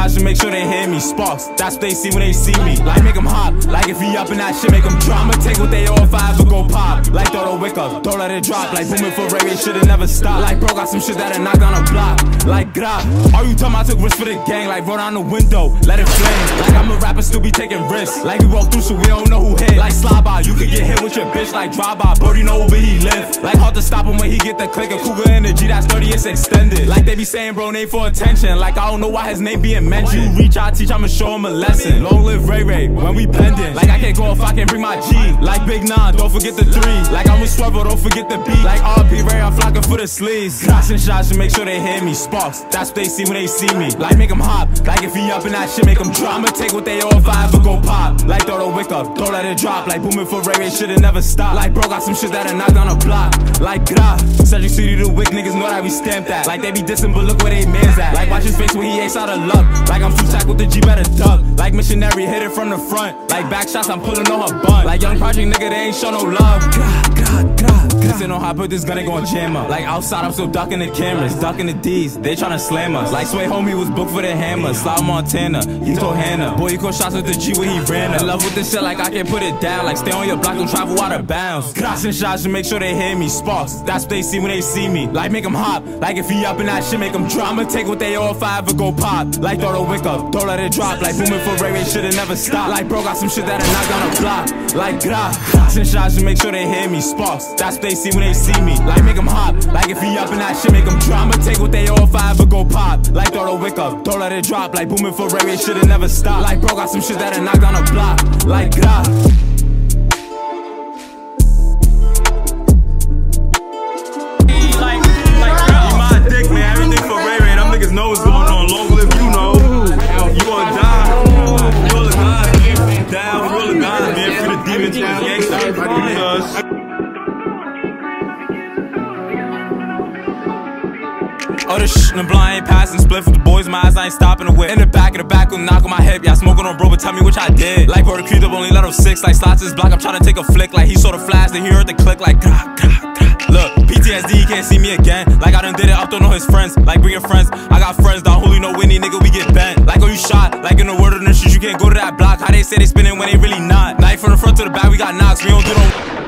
shots to make sure they hear me. Sparks, that's what they see when they see me. Like make them hop, like if he up in that shit, make them drop. I'ma take what they offer, I ever go pop. Like throw the wick up, don't let it drop. Like booming for Ray, should've never stopped. Like bro got some shit that'll knock down a block. Like grab, all you talking I took risks for the gang. Like roll down the window, let it flame. Like I'm a rapper, still be taking risks. Like we walk through so we don't know who hit. Like slide by, you could get hit with your bitch. Like drive by, Brody know where he live. Like hard to stop him when he get the click. A Cougar energy, that's 30, it's extended. Like they be saying bro name for attention. Like I don't know why his name being mentioned. You reach, I teach, I'ma show him a lesson. Long live Ray Ray, when we pending. Like I can't go if I can't bring my G. Like Big 9, don't forget the 3. Like I'm with Swervo, don't forget the beat. Like RP Ray, I'm flocking for the sleeves. Crossing shots to make sure they hear me. Sparks, that's what they see when they see me. Like make them hop, like if he up in that shit, make them drop. I'ma take what they offer, I ever go pop. Like throw the wick up, don't let it drop. Like booming for Ray Ray, should've never stopped. Like bro got some shit that'll knock down a block. Like grah, Cedric City the wick niggas know that we stamped that. Like they be dissing, but look where they mans at. Like watch his face when he ace out of luck. Like I'm too tack with the G, better duck. Like missionary, hit it from the front. Like back shots, I'm pulling on her bun. Like young project nigga, they ain't show no love. Listen on how I put this gun, they gon' jam up. Like outside, I'm still ducking the cameras, ducking the D's, they tryna slam us. Like Sway homie was booked for the hammer. Sly Montana, he told Hannah. Boy, you caught shots with the G when he ran. In love with this shit, like I can't put it down. Like stay on your block, don't travel out of bounds. Crossing shots to make sure they hear me. Sparks, that's what they see when they see me. Like make them hop, like if he up in that shit, make them drop. I'ma take what they offer, I ever go pop. Like throw the wick up, don't let it drop. Like booming for Ray Ray, should've never stopped. Like bro got some shit that'll knock down a block. Like grah, crossing shots to make sure they hear me. Sparks, that's what they see when they see me. Like make them hop, like if he up in that shit, make them drop. I'ma take what they offer, I ever go pop. Like throw the wick up, don't let it drop. Like booming for Ray Ray, should've never stopped. Like bro got some shit that'll knock down a block. Like grah. Know what's going on, long live you know. You gonna die, you roll a gun, down, roll a gun, man, for the demons, gangsta, because oh, this shit in the blind ain't passing split for the boys, my eyes, I ain't stopping the whip. In the back with a knock on my hip, yeah, smoking on bro, but tell me which I did. Like bro, the creep up only let him 6, like slots his block, I'm trying to take a flick. Like he saw the flash, then he heard the click, like grah, grah, grah. Look, PTSD, he can't see me again. Like I done did it, I don't know his friends. Like bring your friends, I got friends, Don Julio, no Winnie, nigga, we get bent. Like oh, you shot, like in the word of the streets, you can't go to that block. How they say they spinning when they really not. Knife from the front to the back, we got knocks, we don't do no